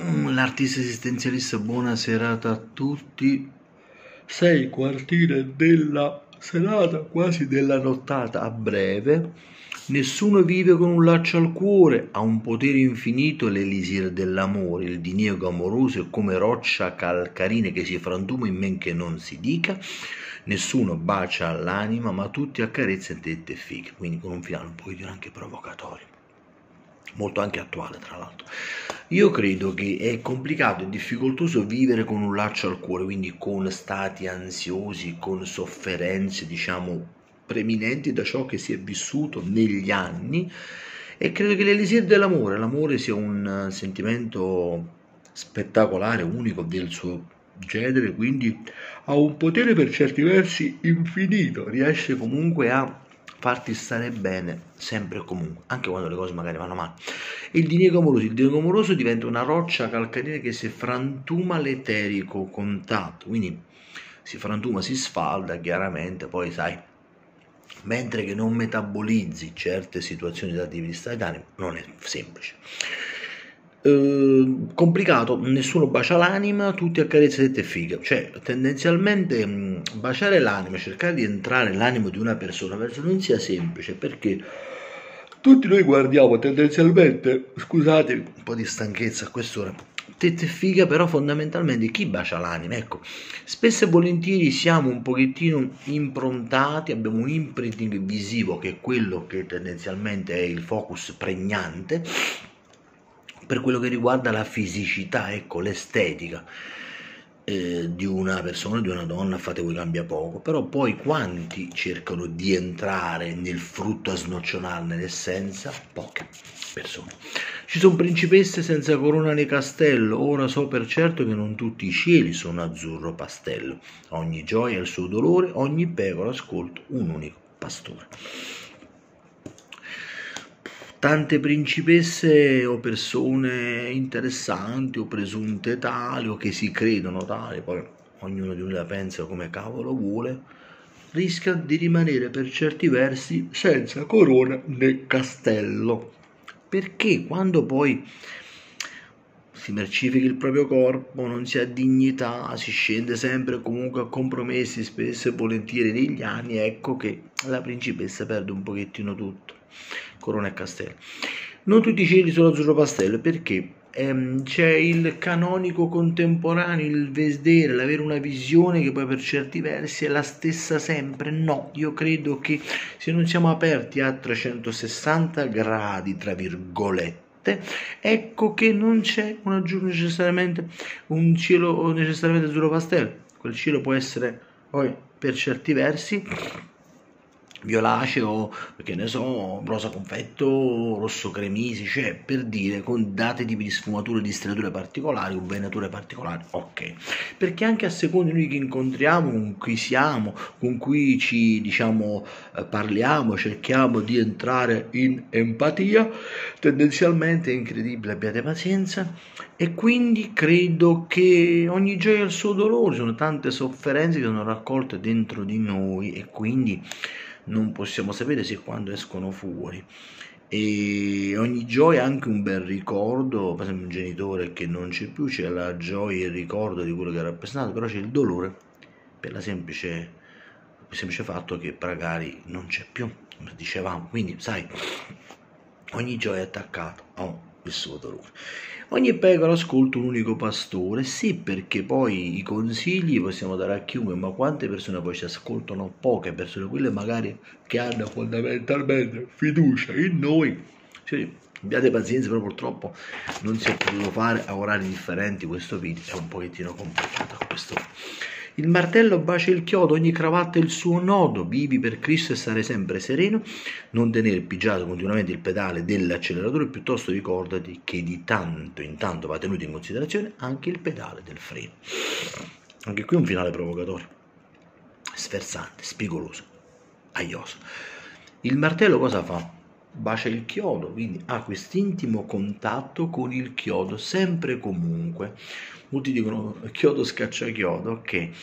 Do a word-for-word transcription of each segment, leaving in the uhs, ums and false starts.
L'artista esistenzialista, buona serata a tutti. Sei quartine della serata, quasi della nottata a breve. Nessuno vive con un laccio al cuore, ha un potere infinito l'elisir dell'amore, il diniego amoroso è come roccia calcarina che si frantuma in men che non si dica. Nessuno bacia l'anima, ma tutti accarezzano tette e fighe. Quindi con un finale un pochettino anche provocatorio, molto anche attuale tra l'altro. Io credo che è complicato e difficoltoso vivere con un laccio al cuore, quindi con stati ansiosi, con sofferenze, diciamo, preminenti da ciò che si è vissuto negli anni, e credo che l'elisir dell'amore, l'amore sia un sentimento spettacolare, unico del suo genere, quindi ha un potere per certi versi infinito, riesce comunque a farti stare bene sempre e comunque, anche quando le cose magari vanno male. Il diniego amoroso, il diniego amoroso diventa una roccia calcarina che si frantuma l'eterico contatto, quindi si frantuma, si sfalda chiaramente, poi sai, mentre che non metabolizzi certe situazioni da di vista d'animo non è semplice. Eh, complicato, nessuno bacia l'anima, tutti accarezzano tette e figa, cioè tendenzialmente mh, baciare l'anima, cercare di entrare nell'animo di una persona penso non sia semplice, perché tutti noi guardiamo tendenzialmente, scusate un po' di stanchezza a quest'ora, tette e figa, però fondamentalmente chi bacia l'anima? Ecco, spesso e volentieri siamo un pochettino improntati, abbiamo un imprinting visivo che è quello che tendenzialmente è il focus pregnante per quello che riguarda la fisicità, ecco, l'estetica eh, di una persona, di una donna, fate voi cambia poco, però poi quanti cercano di entrare nel frutto a snoccionare, nell'essenza? Poche persone. Ci sono principesse senza corona né castello, ora so per certo che non tutti i cieli sono azzurro pastello, ogni gioia ha il suo dolore, ogni pecora ascolta un unico pastore. Tante principesse o persone interessanti o presunte tali o che si credono tali, poi ognuno di noi la pensa come cavolo vuole, rischiano di rimanere per certi versi senza corona né castello, perché quando poi si mercifica il proprio corpo, non si ha dignità, si scende sempre comunque a compromessi spesso e volentieri negli anni, ecco che la principessa perde un pochettino tutto, corona e castello. Non tutti i cieli sono azzurro pastello, perché ehm, c'è il canonico contemporaneo, il vedere, l'avere una visione che poi per certi versi è la stessa sempre. No, io credo che se non siamo aperti a trecentosessanta gradi, tra virgolette, ecco che non c'è un, necessariamente un cielo necessariamente azzurro pastello. Quel cielo può essere poi per certi versi violaceo, che ne so, rosa confetto, rosso cremisi, cioè per dire con dati tipi di sfumature, di striature particolari o venature particolari, ok, perché anche a seconda di noi che incontriamo, con cui siamo, con cui ci diciamo eh, parliamo, cerchiamo di entrare in empatia, tendenzialmente è incredibile, abbiate pazienza, e quindi credo che ogni gioia ha il suo dolore, sono tante sofferenze che sono raccolte dentro di noi e quindi non possiamo sapere se quando escono fuori, e ogni gioia è anche un bel ricordo. Per esempio un genitore che non c'è più, c'è la gioia e il ricordo di quello che ha rappresentato, però c'è il dolore per la semplice, il semplice fatto che magari non c'è più, come dicevamo, quindi sai, ogni gioia è attaccata a il suo dolore. Ogni pecora ascolta un unico pastore, sì, perché poi i consigli possiamo dare a chiunque, ma quante persone poi ci ascoltano? Poche persone, quelle magari che hanno fondamentalmente fiducia in noi. Cioè, abbiate pazienza, però purtroppo non si è potuto fare a orari differenti, questo video è un pochettino complicato a questo. Il martello bacia il chiodo, ogni cravatta il suo nodo, vivi per Cristo e stare sempre sereno, non tenere pigiato continuamente il pedale dell'acceleratore, piuttosto ricordati che di tanto in tanto va tenuto in considerazione anche il pedale del freno. Anche qui un finale provocatorio, sferzante, spigoloso, aioso. Il martello cosa fa? Bacia il chiodo, quindi ha quest'intimo contatto con il chiodo sempre e comunque. Molti dicono chiodo scaccia chiodo, ok,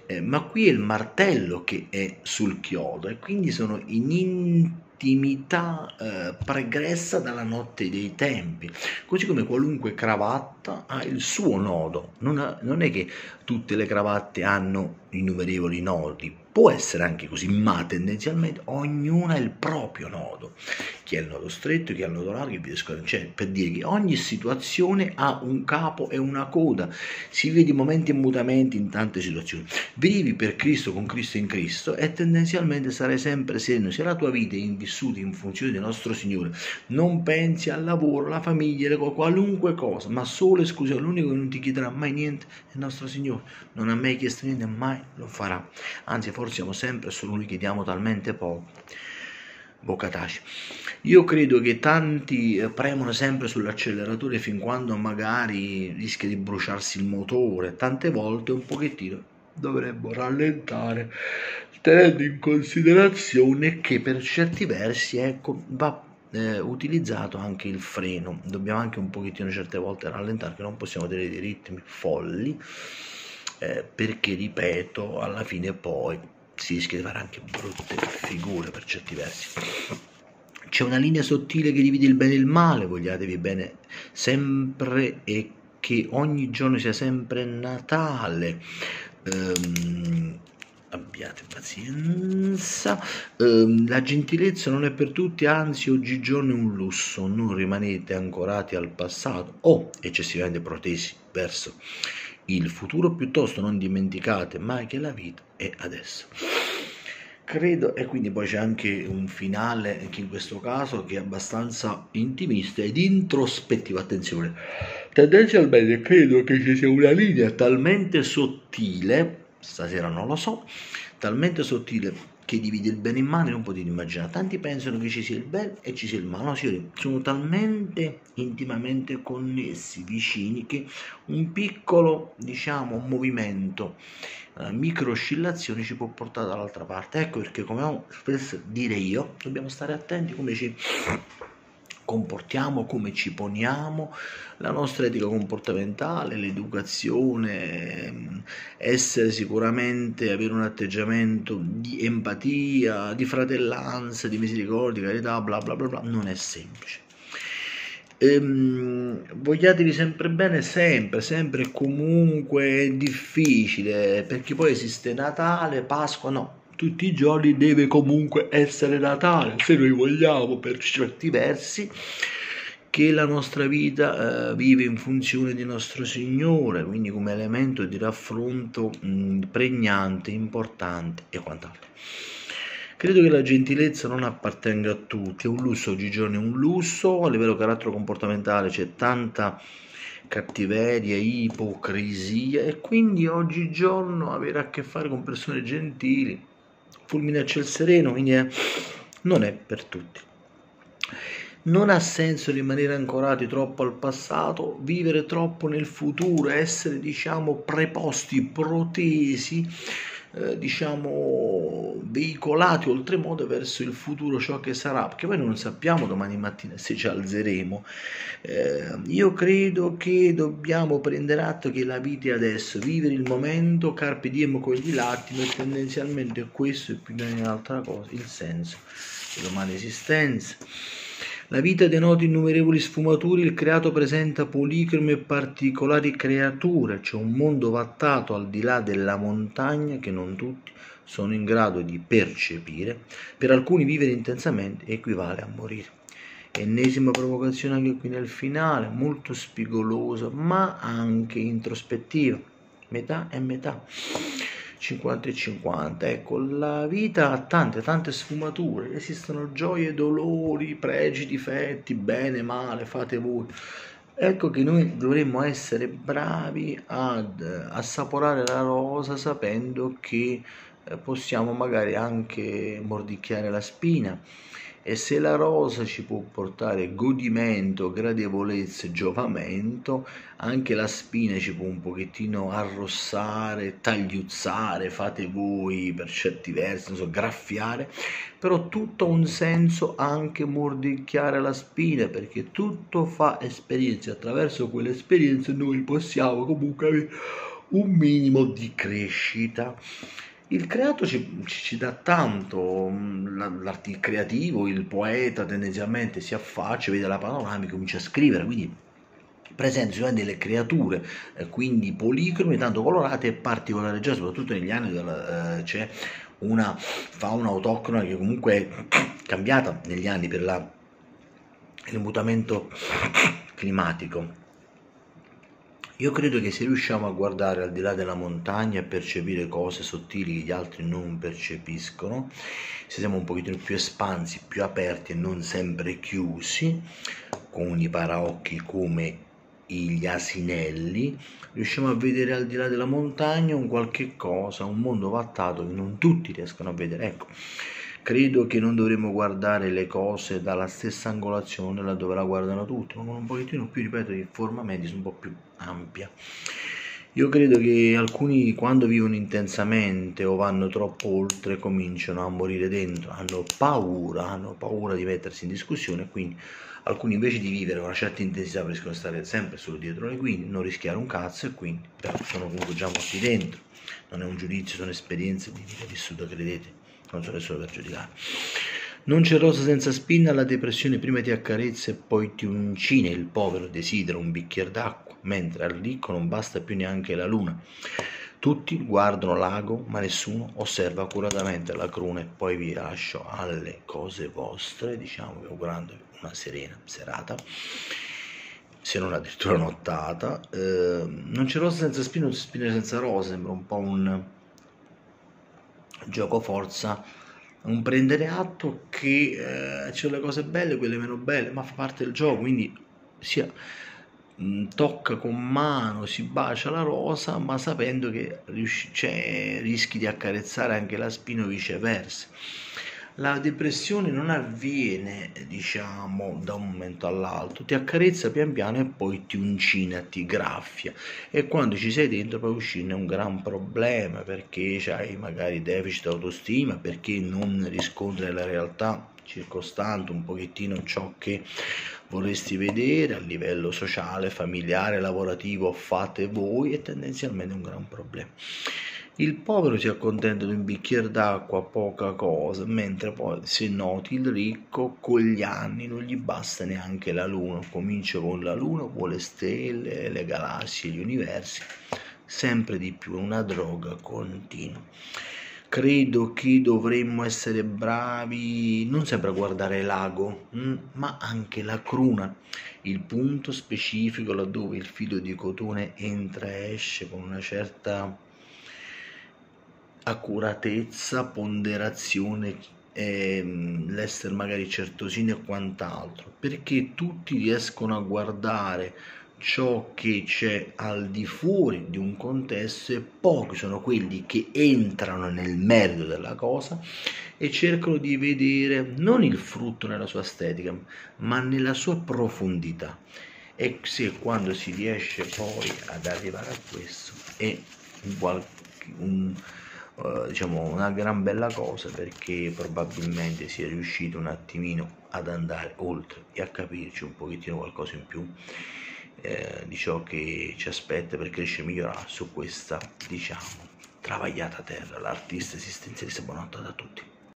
Eh, ma qui è il martello che è sul chiodo e quindi sono in intimità eh, pregressa dalla notte dei tempi, così come qualunque cravatta ha il suo nodo. Non, ha, non è che tutte le cravatte hanno innumerevoli nodi, può essere anche così, ma tendenzialmente ognuna ha il proprio nodo. Chi ha il nodo stretto, chi ha il nodo largo, e via discorrendo. Cioè, per dire che ogni situazione ha un capo e una coda, si vede momenti e mutamenti in tante situazioni. Vivi per Cristo, con Cristo in Cristo, e tendenzialmente sarai sempre sereno. Se la tua vita è vissuta in funzione del nostro Signore, non pensi al lavoro, alla famiglia, qualunque cosa, ma solo e esclusivamente l'unico che non ti chiederà mai niente è il nostro Signore. Non ha mai chiesto niente, mai lo farà. Anzi, forse siamo sempre solo noi che diamo talmente poco. Bocca taci. Io credo che tanti premono sempre sull'acceleratore fin quando magari rischia di bruciarsi il motore. Tante volte un pochettino dovremmo rallentare, tenendo in considerazione che per certi versi, ecco, va eh, utilizzato anche il freno. Dobbiamo anche un pochettino certe volte rallentare, che non possiamo tenere dei ritmi folli, eh, perché ripeto, alla fine poi si rischia di fare anche brutte figure per certi versi. C'è una linea sottile che divide il bene e il male, vogliatevi bene sempre, e che ogni giorno sia sempre Natale. Ehm, abbiate pazienza. Ehm, la gentilezza non è per tutti, anzi oggigiorno è un lusso. Non rimanete ancorati al passato o eccessivamente protesi verso il futuro, piuttosto non dimenticate mai che la vita è adesso. Credo, e quindi poi c'è anche un finale anche in questo caso che è abbastanza intimista ed introspettivo. Attenzione, tendenzialmente credo che ci sia una linea talmente sottile, stasera non lo so, talmente sottile che divide il bene e il male. Non potete immaginare, tanti pensano che ci sia il bene e ci sia il male. No, signori, sono talmente intimamente connessi, vicini, che un piccolo, diciamo, movimento, uh, micro oscillazioni ci può portare dall'altra parte. Ecco perché, come ho spesso dire io, dobbiamo stare attenti come ci comportiamo, come ci poniamo, la nostra etica comportamentale, l'educazione, essere sicuramente, avere un atteggiamento di empatia, di fratellanza, di misericordia, di carità, bla bla bla bla, non è semplice. Ehm, vogliatevi sempre bene, sempre, sempre e comunque è difficile, perché poi esiste Natale, Pasqua, no. Tutti i giorni deve comunque essere Natale, se noi vogliamo per certi versi che la nostra vita eh, vive in funzione di nostro Signore, quindi come elemento di raffronto mh, pregnante, importante e quant'altro. Credo che la gentilezza non appartenga a tutti, è un lusso, oggigiorno è un lusso, a livello carattere comportamentale c'è tanta cattiveria, ipocrisia, e quindi oggigiorno avere a che fare con persone gentili, fulmine a ciel sereno, quindi è, non è per tutti. Non ha senso rimanere ancorati troppo al passato, vivere troppo nel futuro, essere, diciamo, preposti, protesi, eh, diciamo, veicolati oltremodo verso il futuro, ciò che sarà, perché poi non sappiamo domani mattina se ci alzeremo. Eh, io credo che dobbiamo prendere atto che la vita è adesso, vivere il momento, carpe diem cogli l'attimo, e tendenzialmente questo è più di ogni altra cosa il senso dell'umana esistenza. La vita denota innumerevoli sfumature, il creato presenta policrome e particolari creature, c'è un mondo vattato al di là della montagna che non tutti sono in grado di percepire. Per alcuni vivere intensamente equivale a morire. Ennesima provocazione anche qui nel finale, molto spigolosa ma anche introspettiva, metà e metà, cinquanta e cinquanta. Ecco, la vita ha tante, tante sfumature, esistono gioie e dolori, pregi, difetti, bene, male, fate voi. Ecco che noi dovremmo essere bravi ad assaporare la rosa, sapendo che possiamo magari anche mordicchiare la spina, e se la rosa ci può portare godimento, gradevolezza e giovamento, anche la spina ci può un pochettino arrossare, tagliuzzare, fate voi per certi versi, non so, graffiare, però tutto ha un senso anche mordicchiare la spina, perché tutto fa esperienza, attraverso quelle esperienze noi possiamo comunque avere un minimo di crescita. Il creato ci, ci dà tanto, l'arte il creativo, il poeta tendenzialmente si affaccia, vede la panoramica, comincia a scrivere, quindi presentano delle creature, eh, quindi policrome, tanto colorate e particolareggiate, soprattutto negli anni della, eh, c'è una fauna autoctona che comunque è cambiata negli anni per la, il mutamento climatico. Io credo che se riusciamo a guardare al di là della montagna e percepire cose sottili che gli altri non percepiscono, se siamo un pochettino più espansi, più aperti e non sempre chiusi, con i paraocchi come gli asinelli, riusciamo a vedere al di là della montagna un qualche cosa, un mondo vattato che non tutti riescono a vedere. Ecco, credo che non dovremmo guardare le cose dalla stessa angolazione laddove la guardano tutti, ma con un pochettino più, ripeto, di forma medis un po' più ampia. Io credo che alcuni, quando vivono intensamente o vanno troppo oltre, cominciano a morire dentro, hanno paura, hanno paura di mettersi in discussione, quindi alcuni invece di vivere con una certa intensità riescono a stare sempre solo dietro le quinte, non rischiare un cazzo, e quindi però sono comunque già morti dentro. Non è un giudizio, sono esperienze di vita vissuta, credete, non sono nessuno per giudicare. Non c'è rosa senza spina, la depressione prima ti accarezza e poi ti uncina, il povero desidera un bicchiere d'acqua, mentre al ricco non basta più neanche la luna. Tutti guardano l'ago, ma nessuno osserva accuratamente la cruna, e poi vi lascio alle cose vostre, diciamo, augurando una serena serata, se non addirittura nottata. Eh, non c'è rosa senza spina, non c'è spina senza rosa, sembra un po' un gioco forza, un prendere atto che eh, c'è le cose belle, quelle meno belle, ma fa parte del gioco, quindi sia mh, tocca con mano, si bacia la rosa, ma sapendo che c'è rischi di accarezzare anche la spina o viceversa. La depressione non avviene, diciamo, da un momento all'altro, ti accarezza pian piano e poi ti uncina, ti graffia, e quando ci sei dentro poi uscirne è un gran problema, perché hai magari deficit autostima, perché non riscontri la realtà circostante un pochettino ciò che vorresti vedere a livello sociale, familiare, lavorativo, fate voi, e tendenzialmente è un gran problema. Il povero si accontenta di un bicchiere d'acqua, poca cosa, mentre poi, se noti, il ricco con gli anni non gli basta neanche la luna, comincia con la luna, vuole stelle, le galassie, gli universi, sempre di più, è una droga continua. Credo che dovremmo essere bravi non sempre a guardare l'ago, ma anche la cruna, il punto specifico laddove il filo di cotone entra e esce con una certa accuratezza, ponderazione, ehm, l'essere magari certosino e quant'altro, perché tutti riescono a guardare ciò che c'è al di fuori di un contesto, e pochi sono quelli che entrano nel merito della cosa e cercano di vedere non il frutto nella sua estetica, ma nella sua profondità. E se quando si riesce poi ad arrivare a questo è un, un Uh, diciamo una gran bella cosa, perché probabilmente si è riuscito un attimino ad andare oltre e a capirci un pochettino qualcosa in più eh, di ciò che ci aspetta per crescere e migliorare su questa, diciamo, travagliata terra. L'artista esistenzialista, buonanotte a tutti.